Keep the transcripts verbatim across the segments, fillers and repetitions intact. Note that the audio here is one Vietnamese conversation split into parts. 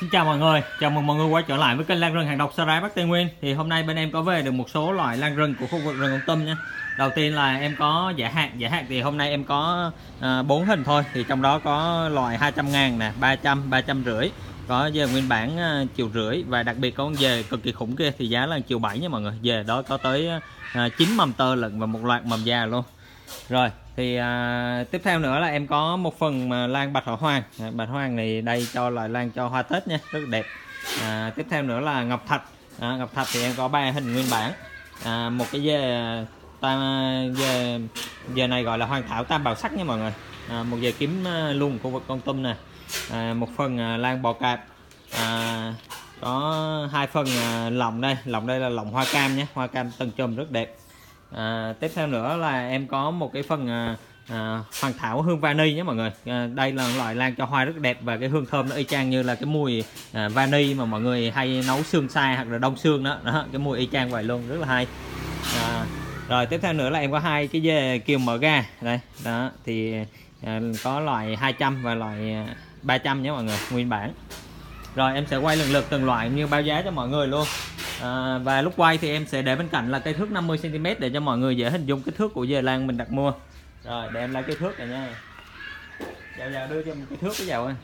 Xin chào mọi người, chào mừng mọi người quay trở lại với kênh Lan Rừng Hàng Độc Sarai Bắc Tây Nguyên. Thì hôm nay bên em có về được một số loại lan rừng của khu vực rừng Kon Tum nha. Đầu tiên là em có giả hạt, giả hạt thì hôm nay em có bốn uh, hình thôi. Thì trong đó có loại hai trăm ngàn nè, ba trăm, ba trăm rưỡi, có dề nguyên bản uh, triệu rưỡi, và đặc biệt có con dề cực kỳ khủng kia thì giá là triệu bảy nha mọi người. Dề đó có tới uh, chín mầm tơ lận và một loạt mầm già luôn. Rồi thì à, tiếp theo nữa là em có một phần mà lan bạch hỏa hoàng. à, bạch hỏa hoàng này đây cho loại lan cho hoa Tết nha, rất đẹp. à, tiếp theo nữa là ngọc thạch. à, ngọc thạch thì em có ba hình nguyên bản. à, một cái dê tam dê, dê này gọi là hoàng thảo tam bảo sắc nha mọi người. à, một dê kiếm luôn khu vực Kon Tum nè. à, một phần à, lan bò cạp. à, có hai phần à, lọng đây, lọng đây là lọng hoa cam nhé, hoa cam từng chùm rất đẹp. À, tiếp theo nữa là em có một cái phần à, à, hoàng thảo hương vani nhé mọi người. à, đây là loại lan cho hoa rất đẹp, và cái hương thơm nó y chang như là cái mùi à, vani mà mọi người hay nấu xương xay hoặc là đông xương đó, đó cái mùi y chang vậy luôn, rất là hay. à, rồi tiếp theo nữa là em có hai cái dê kiều mỡ ga đây đó, thì à, có loại hai trăm và loại ba trăm nhé mọi người, nguyên bản. Rồi em sẽ quay lần lượt từng loại như báo giá cho mọi người luôn. à, Và lúc quay thì em sẽ để bên cạnh là cây thước năm mươi xăng ti mét để cho mọi người dễ hình dung kích thước của dề lan mình đặt mua. Rồi để em lấy cây thước này nha. Dạo dạo đưa cho một cây thước cái dạo ơi.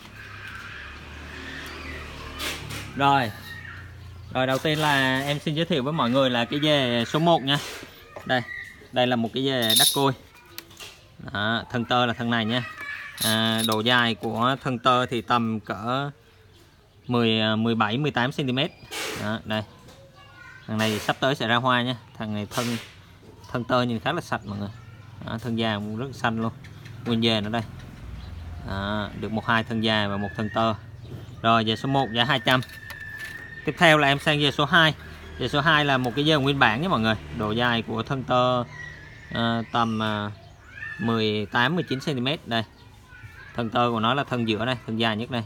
Rồi Rồi đầu tiên là em xin giới thiệu với mọi người là cái dề số một nha. Đây Đây là một cái dề đắc côi. Đó, thân tơ là thân này nha. à, Độ dài của thân tơ thì tầm cỡ mười, mười bảy, mười tám xăng ti mét. Đó, đây. Thằng này sắp tới sẽ ra hoa nha. Thằng này thân thân tơ nhìn khá là sạch mọi người. Đó, thân già cũng rất xanh luôn. Nguyên dề nữa đây. Đó, được một hai thân già và một thân tơ. Rồi dề số một giá hai trăm. Tiếp theo là em sang dề số hai. Dề số hai là một cái dề nguyên bản nhé mọi người. Độ dài của thân tơ à, tầm à, mười tám, mười chín xăng ti mét đây. Thân tơ của nó là thân giữa đây, thân dài nhất đây.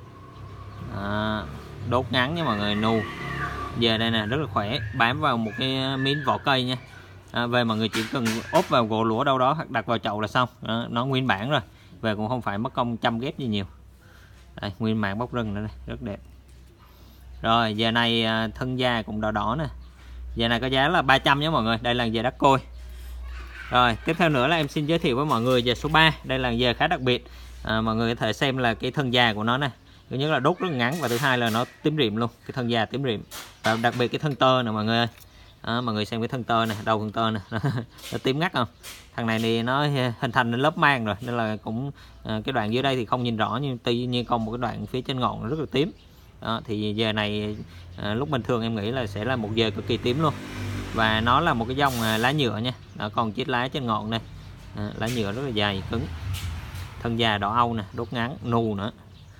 À, đốt ngắn nha mọi người, nù về đây nè, rất là khỏe, bám vào một cái miếng vỏ cây nha. à, về mọi người chỉ cần ốp vào gỗ lũa đâu đó hoặc đặt vào chậu là xong. à, nó nguyên bản rồi, về cũng không phải mất công chăm ghép gì nhiều. Đây, nguyên bản bóc rừng nữa đây, rất đẹp. Rồi giờ này thân da cũng đỏ đỏ nè. Giờ này có giá là ba trăm nhé mọi người. Đây là dề đắc côi. Rồi tiếp theo nữa là em xin giới thiệu với mọi người dề số ba. Đây là dề khá đặc biệt. à, mọi người có thể xem là cái thân da của nó này. Thứ nhất là đốt rất ngắn, và thứ hai là nó tím rịm luôn, cái thân da tím rịm. Và đặc biệt cái thân tơ nè mọi người ơi. À, mọi người xem cái thân tơ này, đầu thân tơ này nó, nó tím ngắt không? Thằng này thì nó hình thành lớp mang rồi, nên là cũng à, cái đoạn dưới đây thì không nhìn rõ, nhưng tuy nhiên còn một cái đoạn phía trên ngọn nó rất là tím. À, thì giờ này à, lúc bình thường em nghĩ là sẽ là một dề cực kỳ tím luôn. Và nó là một cái dòng à, lá nhựa nha. Đó, còn chiếc lá trên ngọn này, à, lá nhựa rất là dài cứng, thân da đỏ âu nè, đốt ngắn, nù nữa.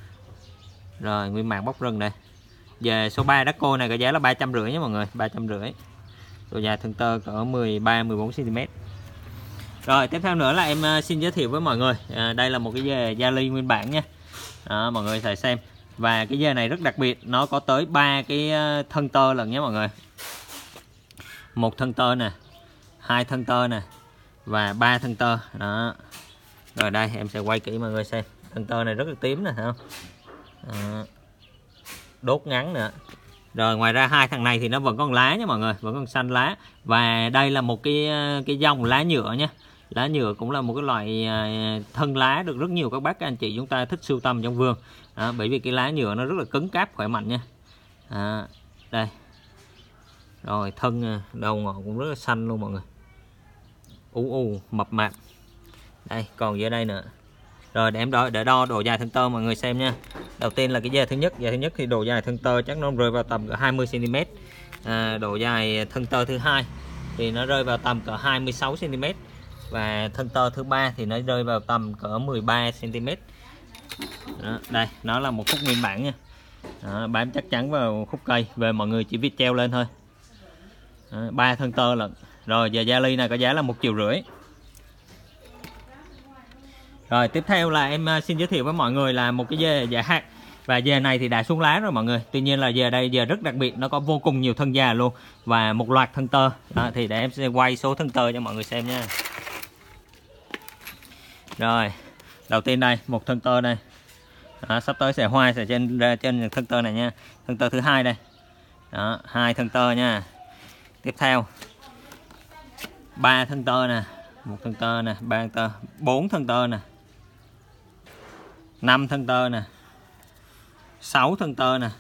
Rồi nguyên bản bóc rừng đây. Về số ba đắc côi này có giá là ba trăm rưỡi nhé mọi người, ba trăm rưỡi. Độ dài thân tơ cỡ mười ba, mười bốn xăng ti mét. Rồi tiếp theo nữa là em xin giới thiệu với mọi người. à, Đây là một cái dề gia ly nguyên bản nha. Đó, mọi người phải xem. Và cái dề này rất đặc biệt, nó có tới ba cái thân tơ lần nhé mọi người. Một thân tơ nè, hai thân tơ nè, và ba thân tơ. Đó. Rồi đây em sẽ quay kỹ mọi người xem. Thân tơ này rất là tím nè, thấy không? À, đốt ngắn nữa. Rồi ngoài ra hai thằng này thì nó vẫn còn lá nha mọi người, vẫn còn xanh lá. Và đây là một cái cái dòng lá nhựa nha. Lá nhựa cũng là một cái loại thân lá được rất nhiều các bác các anh chị chúng ta thích sưu tầm trong vườn. Đó, bởi vì cái lá nhựa nó rất là cứng cáp, khỏe mạnh nha. À, đây. Rồi thân đầu ngọn cũng rất là xanh luôn mọi người, u u mập mạp. Đây còn dưới đây nữa. Rồi để em đo, để đo độ dài thân tơ mọi người xem nha. Đầu tiên là cái dề thứ nhất. Dề thứ nhất thì độ dài thân tơ chắc nó rơi vào tầm cỡ hai mươi xăng ti mét. à, Độ dài thân tơ thứ hai thì nó rơi vào tầm cỡ hai mươi sáu xăng ti mét. Và thân tơ thứ ba thì nó rơi vào tầm cỡ mười ba xăng ti mét. Đó, đây nó là một khúc nguyên bản nha. Đó, bám chắc chắn vào khúc cây. Về mọi người chỉ việc treo lên thôi. Ba thân tơ lận. Rồi giờ gia ly này có giá là một triệu rưỡi. Rồi tiếp theo là em xin giới thiệu với mọi người là một cái dề giả hạt. Và dề này thì đã xuống lá rồi mọi người. Tuy nhiên là dề đây dề rất đặc biệt, nó có vô cùng nhiều thân già luôn và một loạt thân tơ. Đó, thì để em sẽ quay số thân tơ cho mọi người xem nha. Rồi đầu tiên đây một thân tơ đây, Đó, sắp tới sẽ hoa sẽ trên trên thân tơ này nha. Thân tơ thứ hai đây. Đó, hai thân tơ nha. Tiếp theo ba thân tơ nè, một thân tơ nè, ba thân tơ, bốn thân tơ nè, năm thân tơ nè, sáu thân tơ nè,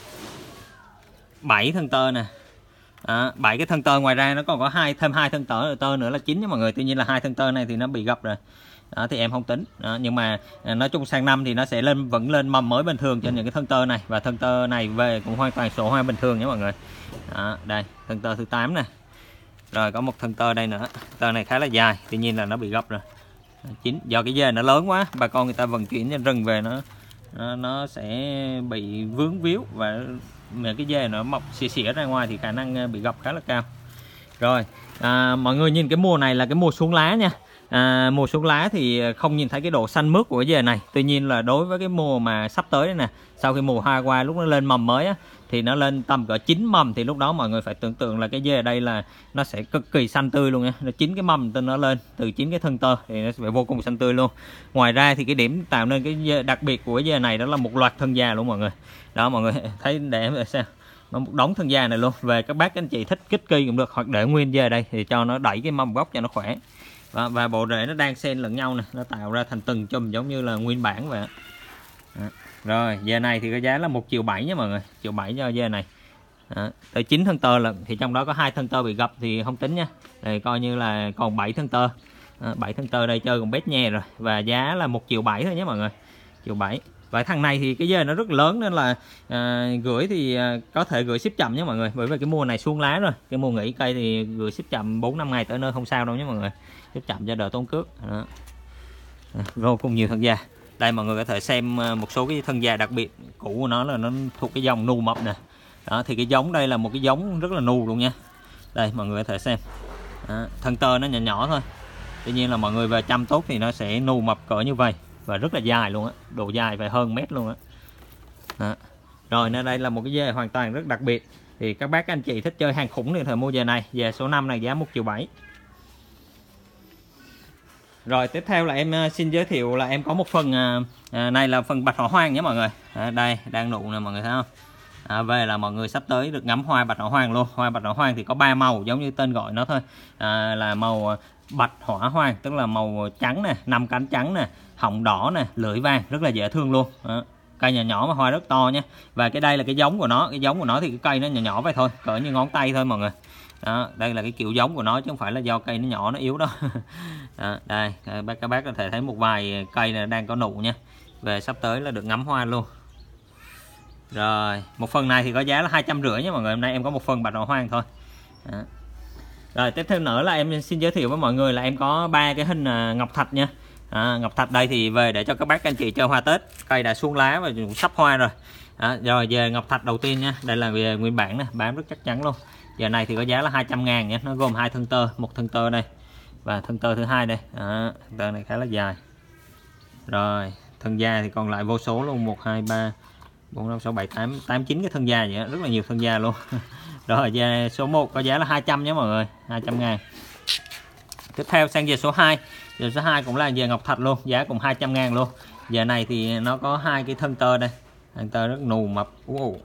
bảy thân tơ nè. Đó, bảy cái thân tơ, ngoài ra nó còn có hai thêm hai thân tơ tơ nữa là chín nha mọi người. Tuy nhiên là hai thân tơ này thì nó bị gập rồi. Đó, thì em không tính. Đó, nhưng mà nói chung sang năm thì nó sẽ lên vẫn lên mầm mới bình thường trên những cái thân tơ này, và thân tơ này về cũng hoàn toàn sổ hoa bình thường nhé mọi người. Đó, đây thân tơ thứ tám nè. Rồi có một thân tơ đây nữa. Tơ này khá là dài, tuy nhiên là nó bị gập rồi. Chín do cái dê nó lớn quá, bà con người ta vận chuyển trên rừng về nó nó, nó sẽ bị vướng víu, và cái dê nó mọc xỉa xỉa ra ngoài thì khả năng bị gập khá là cao. Rồi à, mọi người nhìn cái mùa này là cái mùa xuống lá nha. À, mùa xuống lá thì không nhìn thấy cái độ xanh mướt của cái dề này. Tuy nhiên là đối với cái mùa mà sắp tới nè, sau khi mùa hoa qua, lúc nó lên mầm mới á, thì nó lên tầm cỡ chín mầm, thì lúc đó mọi người phải tưởng tượng là cái dê ở đây là nó sẽ cực kỳ xanh tươi luôn nha. Nó chín cái mầm từ nó lên, từ chín cái thân tơ thì nó sẽ vô cùng xanh tươi luôn. Ngoài ra thì cái điểm tạo nên cái dê đặc biệt của cái dê này đó là một loạt thân già luôn mọi người. Đó mọi người thấy để em xem, nó một đống thân già này luôn. Về các bác anh chị thích kích kỳ cũng được, hoặc để nguyên dê đây thì cho nó đẩy cái mầm gốc cho nó khỏe. Và, và bộ rễ nó đang xen lẫn nhau nè, nó tạo ra thành từng chùm giống như là nguyên bản vậy. Đó. Rồi dê này thì có giá là một triệu bảy nha mọi người, triệu bảy cho dê này. Đó. Tới chín thân tơ lận, thì trong đó có hai thân tơ bị gập thì không tính nha, thì coi như là còn bảy thân tơ. Đó, bảy thân tơ đây chơi còn bét nhè rồi, và giá là một triệu bảy thôi nhé mọi người, triệu bảy. Và thằng này thì cái dê nó rất lớn nên là à, gửi thì à, có thể gửi ship chậm nhé mọi người, bởi vì cái mùa này xuống lá rồi, cái mùa nghỉ cây thì gửi ship chậm bốn năm ngày tới nơi không sao đâu nhé mọi người, ship chậm cho đỡ tốn cước. Đó. À, vô cùng nhiều thân già. Đây mọi người có thể xem một số cái thân già đặc biệt cũ của nó là nó thuộc cái dòng nu mập nè. Đó, thì cái giống đây là một cái giống rất là nu luôn nha. Đây mọi người có thể xem. Đó, thân tơ nó nhỏ nhỏ thôi, tuy nhiên là mọi người về chăm tốt thì nó sẽ nu mập cỡ như vậy, và rất là dài luôn á, độ dài phải hơn mét luôn á. Đó. Rồi nên đây là một cái dê hoàn toàn rất đặc biệt, thì các bác anh chị thích chơi hàng khủng thì thời mua dê này, dê số năm này giá một triệu bảy. Rồi tiếp theo là em xin giới thiệu là em có một phần à, này là phần bạch hổ hoang nhé mọi người. À, đây đang nụ nè mọi người thấy không. À, về là mọi người sắp tới được ngắm hoa bạch hổ hoang luôn. Hoa bạch hổ hoang thì có ba màu giống như tên gọi nó thôi, à, là màu bạch hỏa hoang, tức là màu trắng nè, năm cánh trắng nè, họng đỏ nè, lưỡi vàng, rất là dễ thương luôn. Đó. Cây nhỏ nhỏ mà hoa rất to nhé. Và cái đây là cái giống của nó, cái giống của nó thì cái cây nó nhỏ nhỏ vậy thôi, cỡ như ngón tay thôi mọi người. Đó, đây là cái kiểu giống của nó chứ không phải là do cây nó nhỏ nó yếu đâu. Đó, đây các bác có thể thấy một vài cây này đang có nụ nha, về sắp tới là được ngắm hoa luôn. Rồi một phần này thì có giá là hai trăm rưỡi nhé mọi người, hôm nay em có một phần bạch hổ hoang thôi. Đó. Rồi tiếp theo nữa là em xin giới thiệu với mọi người là em có ba cái hình ngọc thạch nha. À, ngọc thạch đây thì về để cho các bác anh chị chơi hoa Tết, cây đã xuống lá và cũng sắp hoa rồi. À, rồi về ngọc thạch đầu tiên nha, đây là về nguyên bản nè, bám rất chắc chắn luôn. Giờ này thì có giá là hai trăm ngàn nhé, nó gồm hai thân tơ, một thân tơ đây và thân tơ thứ hai đây. À, thân tơ này khá là dài. Rồi thân da thì còn lại vô số luôn, một hai ba bốn năm sáu bảy tám tám chín cái thân da vậy đó, rất là nhiều thân da luôn. Rồi da số một có giá là hai trăm nhé mọi người, hai trăm ngàn. Tiếp theo sang về số hai, giờ số hai cũng là về ngọc thạch luôn, giá cũng hai trăm ngàn luôn. Giờ này thì nó có hai cái thân tơ đây, thân tơ rất nù mập. Wow.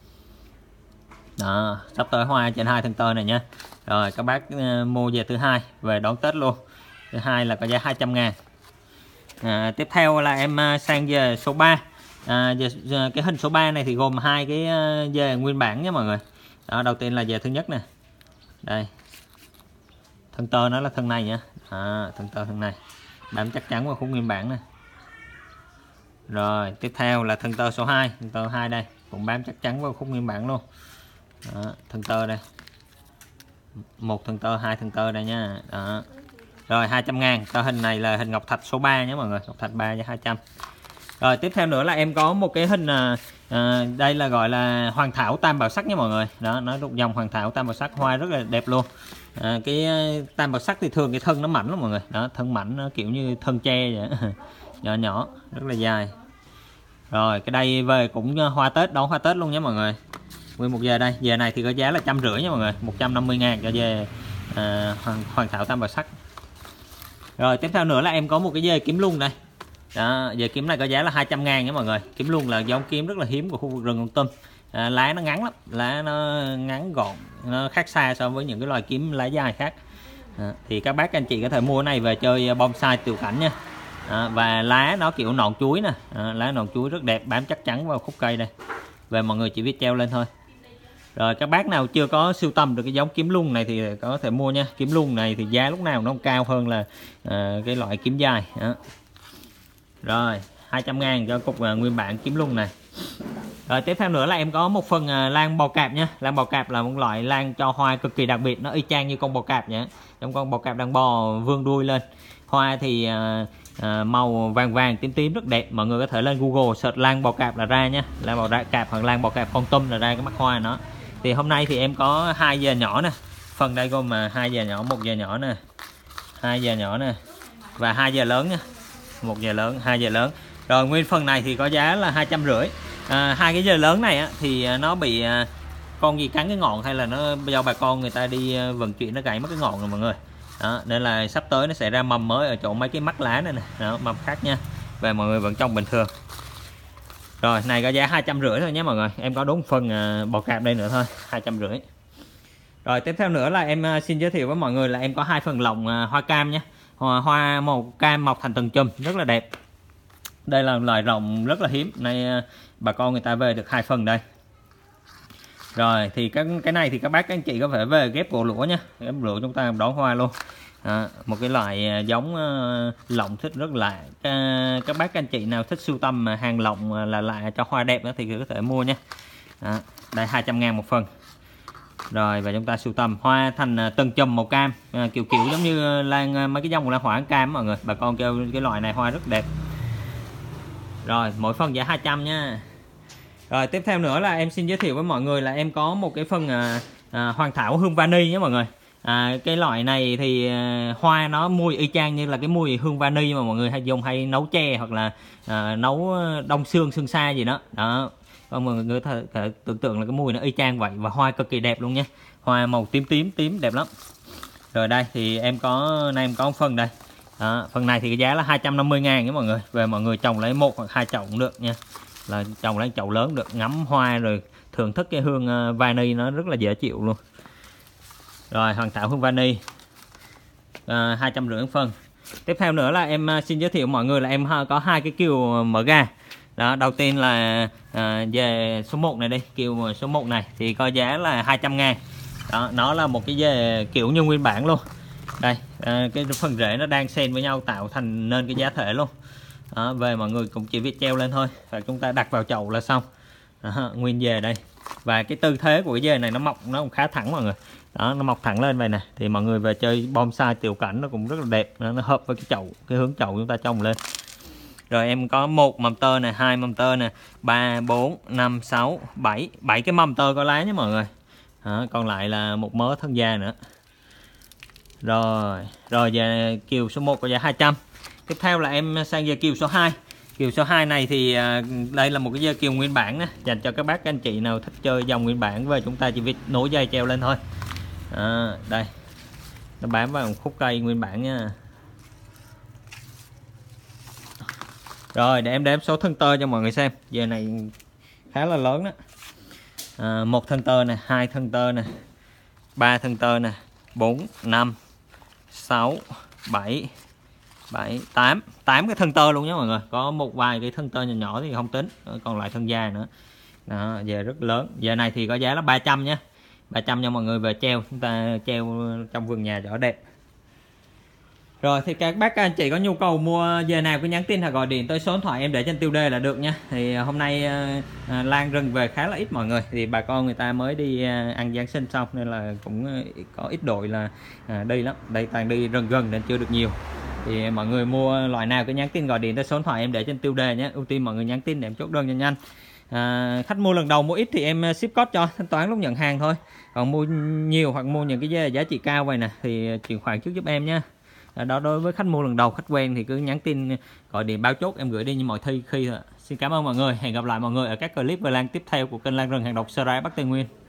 Đó, sắp tới hoa trên hai thân tơ này nha. Rồi các bác uh, mua về thứ hai về đón Tết luôn. Thứ hai là có giá hai trăm ngàn. À, tiếp theo là em uh, sang về số ba. À, về, uh, cái hình số ba này thì gồm hai cái uh, về nguyên bản nhé mọi người. Đó, đầu tiên là về thứ nhất nè. Đây. Thân tơ nó là thân này nha. À, thân tơ thân này. Bám chắc chắn vào khung nguyên bản nè. Rồi tiếp theo là thân tơ số hai, thân tơ hai đây cũng bám chắc chắn vào khung nguyên bản luôn. Đó, thân tơ đây, một thân tơ, hai thân tơ đây nha. Đó. Rồi hai trăm ngàn. Tơ hình này là hình ngọc thạch số ba nhé mọi người, ngọc thạch ba với hai trăm. Rồi tiếp theo nữa là em có một cái hình à, à, đây là gọi là hoàng thảo tam bảo sắc nhé mọi người. Đó, nó thuộc dòng hoàng thảo tam bảo sắc, hoa rất là đẹp luôn. À, cái tam bảo sắc thì thường cái thân nó mảnh lắm mọi người. Đó, thân mảnh nó kiểu như thân tre vậy. Nhỏ nhỏ rất là dài. Rồi cái đây về cũng hoa Tết, đón hoa Tết luôn nhé mọi người. Nguyên một dề đây, dề này thì có giá là trăm rưỡi nha mọi người, một trăm năm mươi ngàn cho dề à, hoàng, hoàng thảo tam bảo sắc. Rồi tiếp theo nữa là em có một cái dề kiếm lung đây. Đó, giờ kiếm này có giá là hai trăm ngàn nha mọi người. Kiếm luôn là giống kiếm rất là hiếm của khu vực rừng Kon Tum. À, lá nó ngắn lắm, lá nó ngắn gọn, nó khác xa so với những cái loài kiếm lá dài khác. À, thì các bác anh chị có thể mua cái này về chơi bonsai tiểu cảnh nha. À, và lá nó kiểu nọn chuối nè, à, lá nọn chuối rất đẹp, bám chắc chắn vào khúc cây đây. Về mọi người chỉ biết treo lên thôi. Rồi các bác nào chưa có sưu tầm được cái giống kiếm lung này thì có thể mua nha. Kiếm lung này thì giá lúc nào nó cũng cao hơn là à, cái loại kiếm dài. Đó. Rồi hai trăm ngàn cho cục uh, nguyên bản kiếm lung này. Rồi tiếp theo nữa là em có một phần uh, lan bò cạp nha. Lan bò cạp là một loại lan cho hoa cực kỳ đặc biệt, nó y chang như con bò cạp nhé. Trong con bò cạp đang bò vươn đuôi lên. Hoa thì uh, uh, màu vàng vàng tím tím rất đẹp. Mọi người có thể lên Google search lan bò cạp là ra nha. Lan bò cạp hoặc lan bò cạp Kon Tum là ra cái mắt hoa nó. Thì hôm nay thì em có hai giờ nhỏ nè. Phần đây gồm mà hai giờ nhỏ, một giờ nhỏ nè, hai giờ nhỏ nè và hai giờ lớn nha. Một giờ lớn, hai giờ lớn. Rồi nguyên phần này thì có giá là hai trăm rưỡi. À, hai cái giờ lớn này á, thì nó bị à, con gì cắn cái ngọn hay là nó do bà con người ta đi vận chuyển nó gãy mất cái ngọn rồi mọi người. Đó, nên là sắp tới nó sẽ ra mầm mới ở chỗ mấy cái mắt lá này nè. Đó, mầm khác nha. Và mọi người vẫn trồng bình thường. Rồi này có giá hai trăm rưỡi thôi nhé mọi người. Em có đúng phần à, bò cạp đây nữa thôi, hai trăm rưỡi. Rồi tiếp theo nữa là em xin giới thiệu với mọi người là em có hai phần lồng à, hoa cam nhé. Hoa, hoa màu cam mọc thành từng chùm rất là đẹp. Đây là loài rồng rất là hiếm, nay bà con người ta về được hai phần đây. Rồi thì cái cái này thì các bác các anh chị có thể về ghép bộ lũa nhé, ghép lũa chúng ta đón hoa luôn. À, một cái loại giống uh, lồng thích rất lạ. À, các bác các anh chị nào thích sưu tầm hàng lồng là lạ cho hoa đẹp đó thì có thể mua nha. À, đây hai trăm ngàn một phần. Rồi và chúng ta sưu tầm hoa thành từng chùm màu cam, à, kiểu kiểu giống như lan mấy cái dòng lan hỏa cam mọi người. Bà con kêu cái loại này hoa rất đẹp. Rồi mỗi phần giá hai trăm nha. Rồi tiếp theo nữa là em xin giới thiệu với mọi người là em có một cái phần à, à, hoàng thảo hương vani nhé mọi người. À, cái loại này thì à, hoa nó mùi y chang như là cái mùi hương vani mà mọi người hay dùng hay nấu chè hoặc là à, nấu đông xương xương xa gì đó. Đó. Mọi người có thể tưởng tượng là cái mùi nó y chang vậy và hoa cực kỳ đẹp luôn nha. Hoa màu tím tím tím đẹp lắm. Rồi đây thì em có nay em có một phần đây. Đó, phần này thì cái giá là hai trăm năm mươi ngàn nha mọi người. Về mọi người trồng lấy một hoặc hai chậu cũng được nha. Là trồng lấy chậu lớn được, ngắm hoa rồi thưởng thức cái hương uh, vani nó rất là dễ chịu luôn. Rồi hoàng thảo hương vani uh, hai trăm rưỡi phân. Tiếp theo nữa là em uh, xin giới thiệu mọi người là em uh, có hai cái kiều mỡ gà. Đó, đầu tiên là uh, về số một này đi, kiều số một này thì có giá là hai trăm ngàn. Đó, nó là một cái về kiểu như nguyên bản luôn. Đây, à, cái phần rễ nó đang xen với nhau tạo thành nên cái giá thể luôn. Đó, về mọi người cũng chỉ việc treo lên thôi và chúng ta đặt vào chậu là xong. Đó, nguyên về đây. Và cái tư thế của cái dề này nó mọc nó cũng khá thẳng mọi người. Đó, nó mọc thẳng lên vậy nè. Thì mọi người về chơi bonsai tiểu cảnh nó cũng rất là đẹp. Nó, nó hợp với cái chậu, cái hướng chậu chúng ta trồng lên. Rồi em có một mầm tơ nè, hai mầm tơ nè, ba, bốn, năm, sáu, bảy, bảy cái mầm tơ có lá nhé mọi người. Đó, còn lại là một mớ thân da nữa. Rồi, rồi về kiều số một có giá hai trăm. Tiếp theo là em sang về kiều số hai. Kiều số hai này thì à, đây là một cái dây kiều nguyên bản nè, dành cho các bác các anh chị nào thích chơi dòng nguyên bản và chúng ta chỉ việc nối dây treo lên thôi. À, đây. Nó bám vào một khúc cây nguyên bản nha. Rồi để em đếm số thân tơ cho mọi người xem. Giờ này khá là lớn đó. À, một thân tơ nè, hai thân tơ nè, ba thân tơ nè, bốn, năm, sáu, bảy, bảy, tám, tám cái thân tơ luôn nhé mọi người. Có một vài cái thân tơ nhỏ nhỏ thì không tính, còn lại thân da nữa. Đó, giờ rất lớn. Giờ này thì có giá là ba trăm nhé. ba trăm cho mọi người về treo, chúng ta treo trong vườn nhà cho đẹp. Rồi thì các bác các anh chị có nhu cầu mua giờ nào cứ nhắn tin hoặc gọi điện tới số điện thoại em để trên tiêu đề là được nha. Thì hôm nay à, lan rừng về khá là ít mọi người, thì bà con người ta mới đi à, ăn Giáng sinh xong nên là cũng có ít đội là à, đi lắm. Đây toàn đi rừng gần nên chưa được nhiều. Thì mọi người mua loại nào cứ nhắn tin gọi điện tới số điện thoại em để trên tiêu đề nhé. Ưu tiên mọi người nhắn tin để em chốt đơn cho nhanh. À, khách mua lần đầu mua ít thì em ship code cho, thanh toán lúc nhận hàng thôi. Còn mua nhiều hoặc mua những cái giá trị cao vậy nè thì chuyển khoản trước giúp em nhé. Đó, đối với khách mua lần đầu, khách quen thì cứ nhắn tin gọi điện báo chốt em gửi đi như mọi thi khi thôi. Xin cảm ơn mọi người, hẹn gặp lại mọi người ở các clip về lan tiếp theo của kênh Lan Rừng Hàng Độc Sơ Bắc Tây Nguyên.